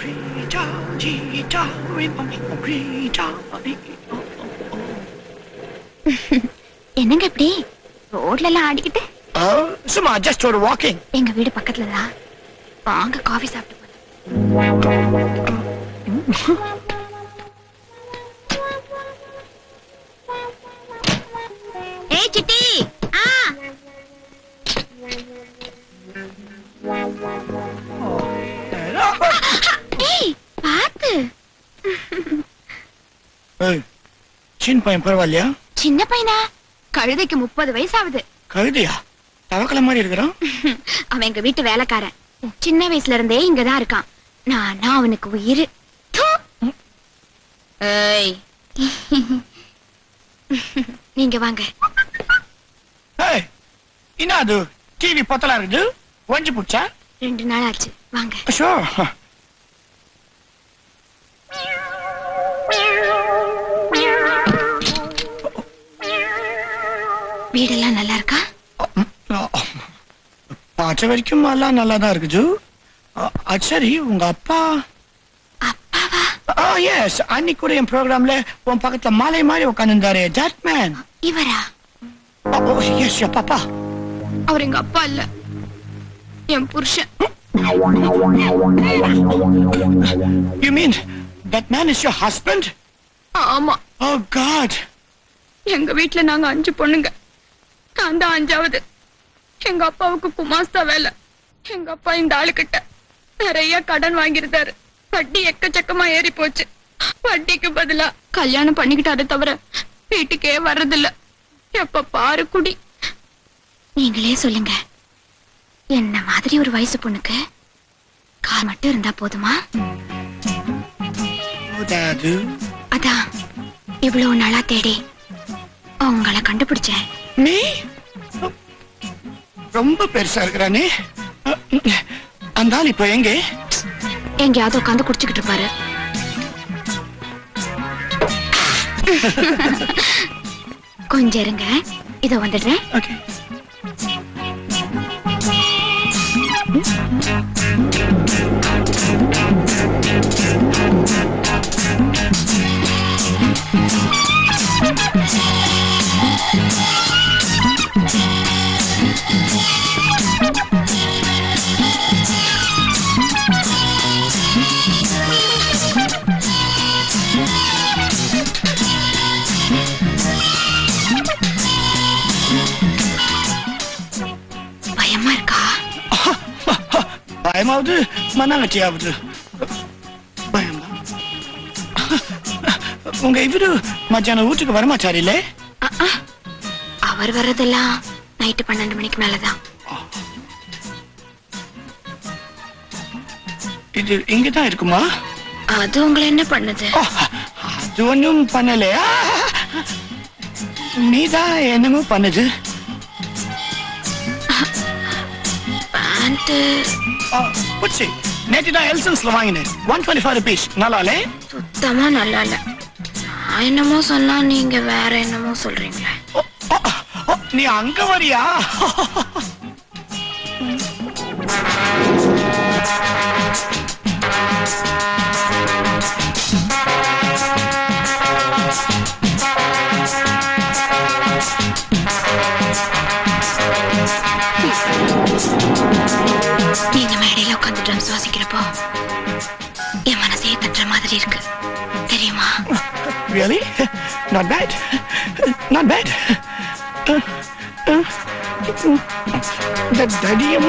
என்னங்க இப்படி ரோட்ல எல்லாம் ஆடிக்கிட்டு? சும்மா ஜஸ்ட் ஒரு வாக்கிங். எங்க வீடு பக்கத்துல தான், வாங்க காஃபி சாப்பிட்டு போலாம். ஏய் சிட்டி, ஏய் பாத்து. சின்ன பையன் பரவாயில்லையா? சின்ன பையனா? கழுதைக்கு 30 வயசு ஆகுது. கழுதையா? தவக்கல மாதிரி இருக்கிறான். அவன் எங்க வீட்டு வேலைக்காரன். சின்ன வயசுல இருந்தே இங்கதான் இருக்கான். நானா அவனுக்கு உயிர். ஏய் நீங்க வாங்க. என்ன அது டிவி பத்தலா இருக்குது? ஒஞ்சி புடிச்சா? 2 நாள் ஆச்சு. வாங்க. வீடெல்லாம் நல்லா இருக்கா? பார்த்த வரைக்கும் எல்லாம் நல்லா தான் இருக்குது. சரி, உங்க அப்பா? அப்பாவா? எஸ், அன்னைக்கு கூட என் ப்ரோக்ராம்ல உன் பக்கத்துல மாலை மாதிரி உட்காந்துருந்தாரு. That man. இவரா? எஸ், பாப்பா. அவர் எங்க அப்பா இல்ல, என் புருஷன். You mean that man is your husband? ஆமா. Oh God. எங்க வீட்டுல நாங்க 5 பொண்ணுங்க. நான் தான் 5வது. எங்க அப்பாவுக்கு குமாஸ்தா வேலை. எங்க அப்பா இந்த ஆளுகிட்ட நிறைய கடன் வாங்கியிருந்தாரு. வட்டி எக்கச்சக்கமா ஏறி போச்சு. வட்டிக்கு பதிலா கல்யாணம் பண்ணிக்கிட்டாரு தவிர வீட்டுக்கே வர்றதில்ல. எப்ப பாரு குடி. நீங்களே சொல்லுங்க, என்ன மாதிரி ஒரு வயசு பொண்ணுக்கு கால் மட்டும் இருந்தா போதுமா? அதான் இவ்வளவு நாளா தேடி உங்களை கண்டுபிடிச்சேன். நீ ரொம்ப பெருசா இருக்கிறானே. அந்த ஆள் இப்ப எங்க? எங்கேயாவது உட்காந்து குடிச்சுக்கிட்டு இருப்பாரு. கொஞ்சம் இருங்க, இதோ வந்துடுறேன். பயமா இருக்கா? பயமாவது மண்ணாங்கட்டியாவது பயமா? உங்க இவரு மத்தியானம் வீட்டுக்கு வரமாட்டாரு இல்ல? அவர் வர்றதெல்லாம் நைட்டு 12 மணிக்கு மேலதான். இது இங்கதான் இருக்குமா? அது உங்களை என்ன பண்ணுது? அது ஒண்ணும் பண்ணலையா? நீதான் என்னமோ பண்ணுது. நேற்றுதான் எல்சன்ஸ்ல வாங்கினேன். 125 rupees. நல்லா இல்ல? சுத்தமா நல்லா இல்ல. நான் என்னமோ சொன்னா நீங்க வேற என்னமோ சொல்றீங்களே. நீ அங்க வரியா? நீங்க மேடையில உட்காந்து ட்ரம்ஸ் வாசிக்கிறப்போ என் மனசையே தட்டுற மாதிரி இருக்கு, தெரியுமா? Really? Not bad. Not bad. The daddy-amo.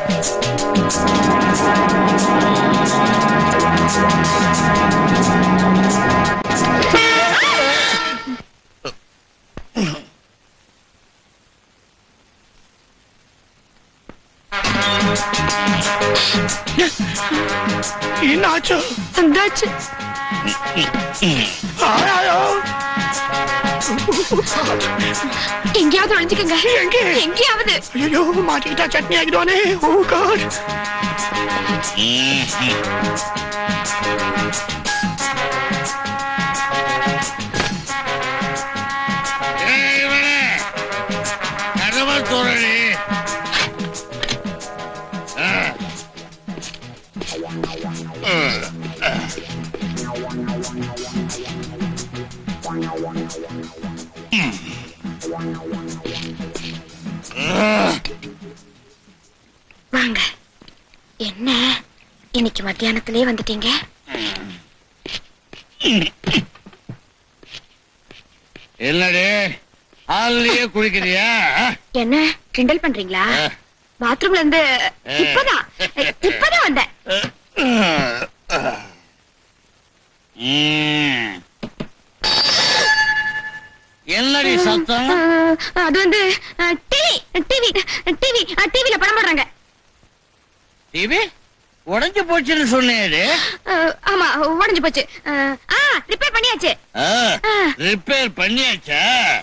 என்னாச்சு? வந்தாச்சு. எங்கேயாவது ஒழிஞ்சுக்கங்க. எங்கேயாவது. ஐயோ, மாட்டிக்கிட்டா சட்னி ஆகிடுவானே. ஓ காட். வாங்க. என்ன இன்னைக்கு மத்தியானத்திலே வந்துட்டீங்க? என்னடி ஆள்லயே குளிக்கிறியா? என்ன கிண்டல் பண்றீங்களா? பாத்ரூம்ல இருந்து இப்பதான் வந்தேன். என்னடி சத்தம்? அது வந்து டிவில படம் போடுறாங்க. டிவி உடைஞ்சு போச்சுன்னு சொன்னேடு. ஆமா, உடைஞ்சு போச்சு. ரிப்பேர் பண்ணியாச்சு. ரிப்பேர் பண்ணியாச்சா?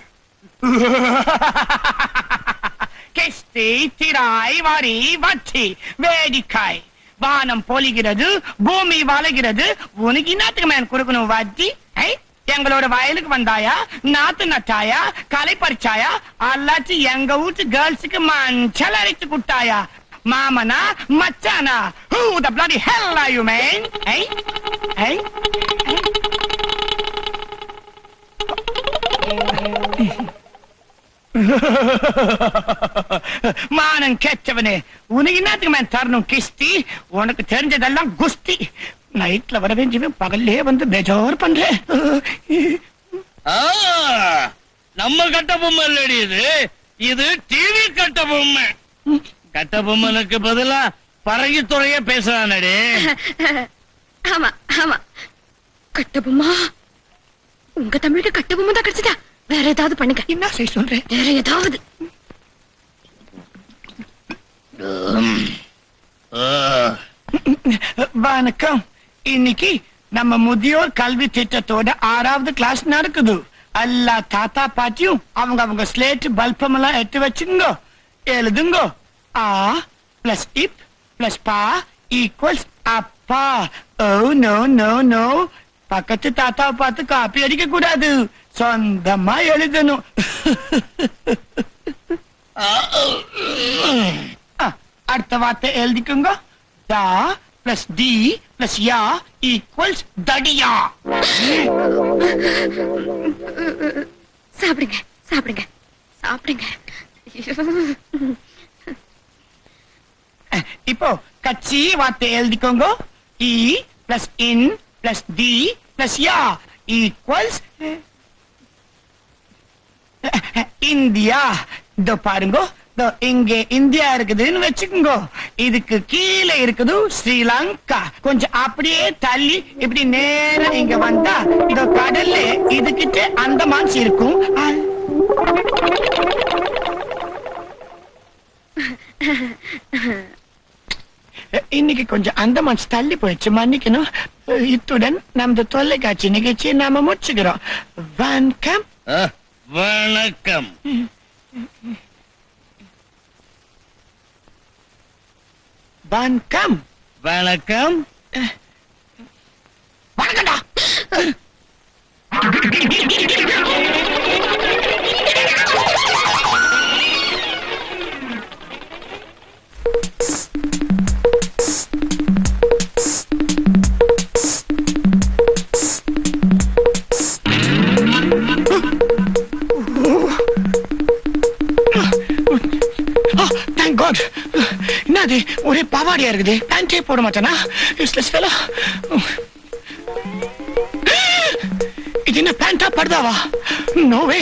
கிஸ்தி திராய் வாரி வச்சி வேடிக்காய் வானம் பொழிகிறது, பூமி வளைகிறது. உனக்கு என்னத்துக்கு மேன் கொடுக்கணும் வட்டி? எங்களோட வயலுக்கு வந்தாயா, நாத்து நட்டாயா, களை பறிச்சாயா, அல்லாச்சு எங்க வீட்டு கேர்ள்ஸுக்கு மஞ்சள் அரைச்சு குட்டாயா? மாமனா மச்சானா? Who the bloody hell are you, man? மானம் கெட்டவனே, உனக்கு என்னத்துக்கு மேன் தரணும் கிஸ்தி? உனக்கு தெரிஞ்சதெல்லாம் குஸ்தி. நைட்ல வர வேண்டியவன் பகல்லே வந்து பேஜார் பண்றேன். நம்ம கட்ட பொம்மை இல்லடி இது. இது டிவி கட்ட பொம்மை. கட்ட பொம்மனுக்கு பதிலா பறகி துறைய பேசுறானே. ஆமா ஆமா, கட்டபொம்மா. உங்க தமிழுக்கு கட்டபொம்மை தான் கிடைச்சதா? வேற ஏதாவது பண்ணுங்க. என்ன செய்ய சொல்றேன்? வேற ஏதாவது. வணக்கம். இன்னைக்கு நம்ம முதியோர் கல்வி திட்டத்தோட 6வது கிளாஸ் நடக்குது. எல்லா தாத்தா பாட்டியும் அவங்க ஸ்லேட் பல்பம் எல்லாம் எடுத்து வச்சுங்க. எழுதுங்க. ஆ பிளஸ் இப் பிளஸ் பா ஈக்குவல்ஸ் அப்பா. ஓ நோ நோ நோ, பக்கத்து தாத்தாவை பார்த்து காப்பி அடிக்க கூடாது, சொந்தமா எழுதணும். அடுத்த வார்த்தை எழுதிக்குங்க. தா பிளஸ் டி பிளஸ் யா ஈக்குவல்ஸ் தடியா. சாப்பிடுங்க சாப்பிடுங்க சாப்பிடுங்க. இப்போ கட்சி வார்த்தை எழுதிக்கோங்க. இ பிளஸ் இன் பிளஸ் டி பிளஸ் யா ஈக்குவல்ஸ் இந்தியா. இதோ பாருங்க, இங்க இந்தியா இருக்குதுன்னு வச்சுக்கோங்க. இதுக்கு கீழே இருக்குது ஸ்ரீலங்கா. கொஞ்சம் அப்படியே தள்ளி இப்படி நேரா இங்க வந்தா இதோ கடல்ல இதுகிட்ட அந்தமான் இருக்கும். இன்னைக்கு கொஞ்சம் அந்தமான் தள்ளி போயிடுச்சு, மன்னிக்கணும். இத்துடன் நமது தொலைக்காட்சி நிகழ்ச்சியை நாம முடிச்சுக்கிறோம். வணக்கம். வணக்கம். வணக்கம். வணக்கம். வணக்கம்டா. Thank God. என்னது ஒரே பாவாடியா இருக்குது? பேண்டே போட மாட்டானா? Useless fellow. இது என்ன பேண்டா படுதாவா? No way.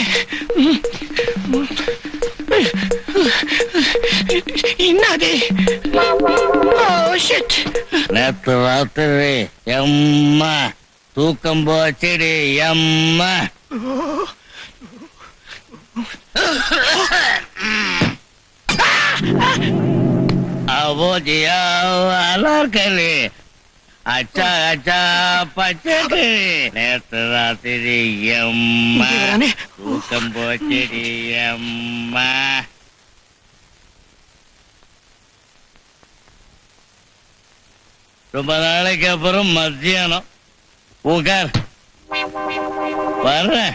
என்னது? Oh shit. நேத்து ராத்திரி எம்மா தூக்கம் போச்சுடி எம்மா. அவோஜியா அலர்கலி அச்சா அச்சா பச்சை. நேத்து ராத்திரி எம்மா தூக்கம் போச்சுடி எம்மா. ரொம்ப நாளைக்கு அப்புறம் மத்தியானம். உட்கார் வர்றேன்.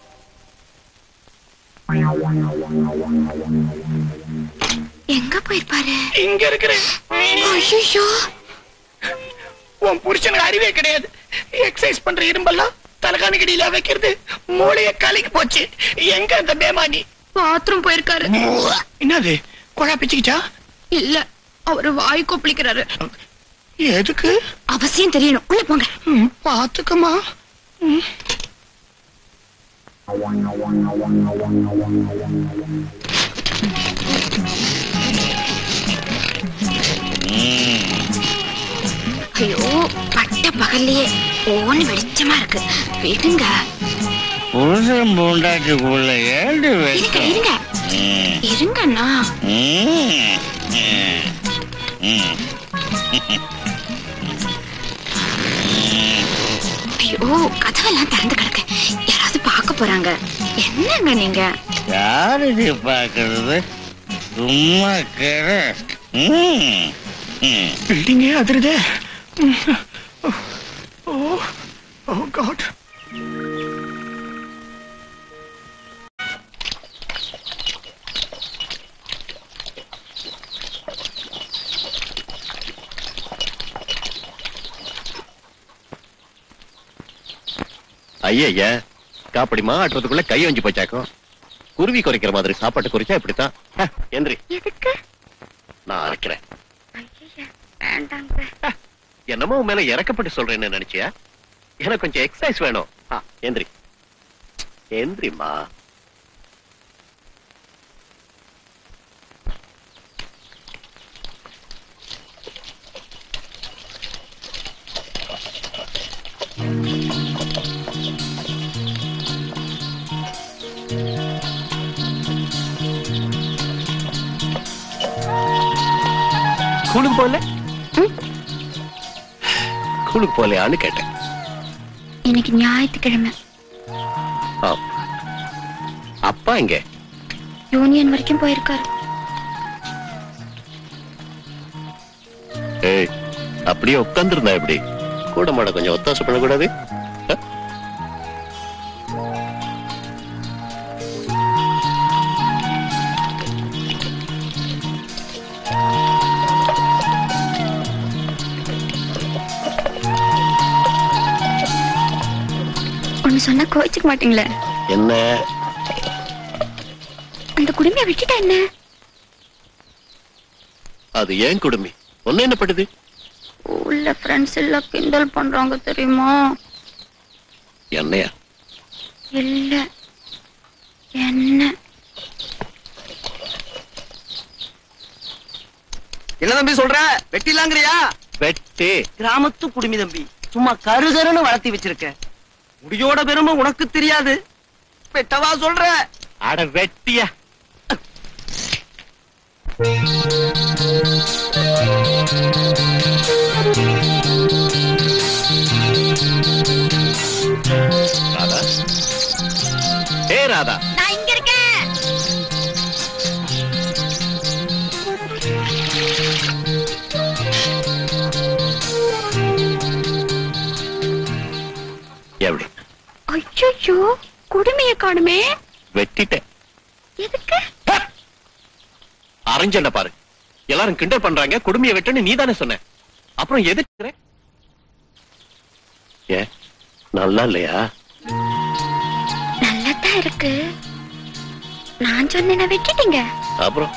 எங்க போயிருப்பாரு? இங்க இருக்கிறேன். ஐயோ, உன் புருஷனுக்கு அறிவே கிடையாது. எக்ஸசைஸ் பண்ற இரும்பெல்லாம் தலகாணி கடியில வைக்கிறது மூளைய கலக்கி போச்சு. எங்க அந்த பேமானி? பாத்ரூம் போயிருக்காரு. என்னது குழா பிச்சுக்கிச்சா? இல்ல, அவரு வாய் கொப்பளிக்கிறாரு. எதுக்கு? அவசியம் தெரியணும். உள்ள போங்க. பாத்துக்கமா. ஐயோ, பட்ட பகல்லையே ஓன்னு வெளிச்சமா இருக்கு. விடுங்க. புருஷன் பூண்டாட்டிக்குள்ள ஏண்டு இருங்க இருங்க இருங்கண்ணா. ஐயோ, கதவெல்லாம் திறந்து கிடக்கு. யாராவது பார்க்க போறாங்க. என்னங்க நீங்க? யாரு பாக்குறது? சும்மா கேட. பில்டிங்கே அதிருதே. ஓ ஓ காட். ஐயா காப்படிமா ஆட்டுறதுக்குள்ள கை வஞ்சி போச்சாக்கும். குருவி குறைக்கிற மாதிரி சாப்பாட்டு குறிச்சா இப்படித்தான். எந்திரி. எதுக்கு? நான் இருக்கிறேன். வேண்டாங்க. என்னமோ உன் மேல இறக்கப்பட்டு சொல்றேன்னு நினைச்சியா? எனக்கு கொஞ்சம் எக்ஸசைஸ் வேணும். எந்திரி எந்திரிமா. ஸ்கூலுக்கு போல ஸ்கூலுக்கு போலையான்னு கேட்டேன். இன்னைக்கு ஞாயிற்றுக்கிழமை. அப்பா இங்க யூனியன் வரைக்கும் போயிருக்காரு. ஏய், அப்படியே உட்கார்ந்துருந்தா எப்படி? கூட மாட கொஞ்சம் ஒத்தாசை பண்ணக்கூடாது? ஒன்னு சொன்னா கோவிச்சுக்க மாட்டீங்களே? என்ன? அந்த குடுமையை விட்டுட்டா என்ன? அது ஏன் குடுமி? ஒன்னு என்ன படுது? உள்ள ஃப்ரெண்ட்ஸ் எல்லாம் கிண்டல் பண்றாங்க தெரியுமா? என்னையா? இல்ல என்ன? என்ன தம்பி சொல்ற? வெட்டிலாங்கறியா? வெட்டி கிராமத்து குடுமி தம்பி, சும்மா கருகருன்னு வளர்த்தி வச்சிருக்க. முடியோட பெருமை உனக்கு தெரியாது. வெட்டவா சொல்ற? அட வெட்டியா. ராதா, ஏ ராதா, நான் இங்க இருக்கேன். எப்படி? ஐயோ, குடுமையை காணுமே. வெட்டிட்டேன். எதுக்கு? அரைஞ்சல்ல பாரு, எல்லாரும் கிண்டல் பண்றாங்க. குடுமையை வெட்டன்னு நீ தானே சொன்ன. அப்புறம் எதுக்கு? ஏ, நல்லா இல்லையா? நல்லதா இருக்கு. நான் சொன்ன வெட்டிட்டீங்க. அப்புறம்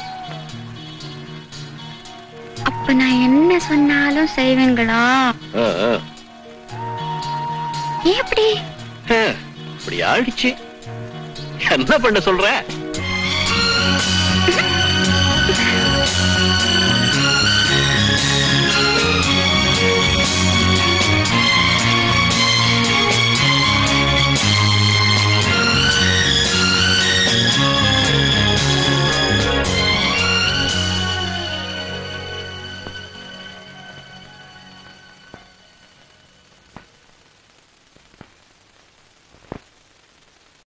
அப்ப நான் என்ன சொன்னாலும் செய்வீங்களா? எப்படி? இப்படி ஆயிடுச்சு. என்ன பண்ண சொல்ற?